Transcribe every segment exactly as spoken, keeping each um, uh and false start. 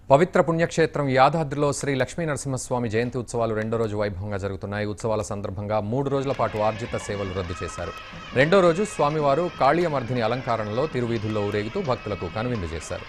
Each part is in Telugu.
పవిత్ర పుణ్యక్షేత్రం యాదాద్రిలో శ్రీ లక్ష్మీ నరసింహస్వామి జయంతి ఉత్సవాలు రెండో రోజు వైభవంగా జరుగుతున్నాయి. ఉత్సవాల సందర్భంగా మూడు రోజుల పాటు ఆర్జిత సేవలు రద్దు చేశారు. రెండో రోజు స్వామివారు కాళీయమర్ధిని అలంకారంలో తిరువీధుల్లో ఊరేగుతూ భక్తులకు కనువిందు చేశారు.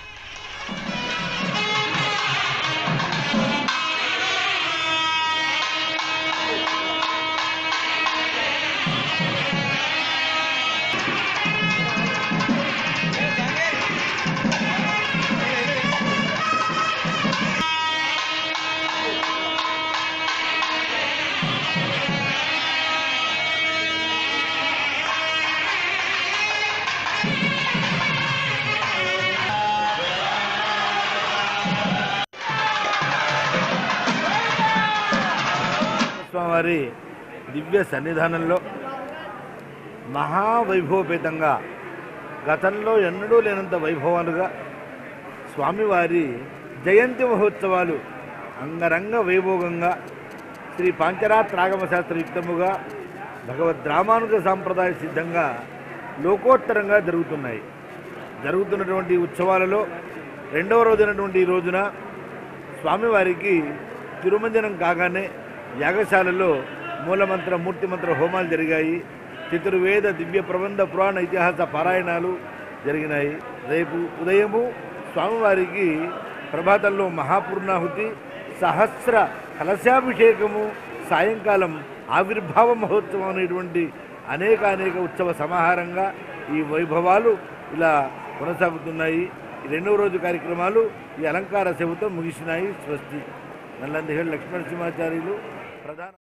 స్వామివారి దివ్య సన్నిధానంలో మహావైభవపేతంగా గతంలో ఎన్నడూ లేనంత వైభవాలుగా స్వామివారి జయంతి మహోత్సవాలు అంగరంగ వైభోగంగా శ్రీ పాంచరాత్రాగమ శాస్త్రయుక్తముగా భగవద్ రామానుజ సాంప్రదాయ సిద్ధంగా లోకోత్తరంగా జరుగుతున్నాయి. జరుగుతున్నటువంటి ఉత్సవాలలో రెండవ రోజైనటువంటి ఈ రోజున స్వామివారికి తిరుమంజనం కాగానే యాగశాలలో మూలమంత్ర మూర్తిమంత్ర హోమాలు జరిగాయి. చతుర్వేద దివ్య ప్రబంధ పురాణ ఇతిహాస పారాయణాలు జరిగినాయి. రేపు ఉదయము స్వామివారికి ప్రభాతంలో మహాపూర్ణాహుతి, సహస్ర కలశాభిషేకము, సాయంకాలం ఆవిర్భావ మహోత్సవం అనేటువంటి అనేక అనేక ఉత్సవ సమాహారంగా ఈ వైభవాలు ఇలా కొనసాగుతున్నాయి. ఈ రెండవ రోజు కార్యక్రమాలు ఈ అలంకార సేవతో ముగిసినాయి. స్వస్తి. నల్లందిహేళ లక్ష్మణసింహాచార్యులు ప్రధాన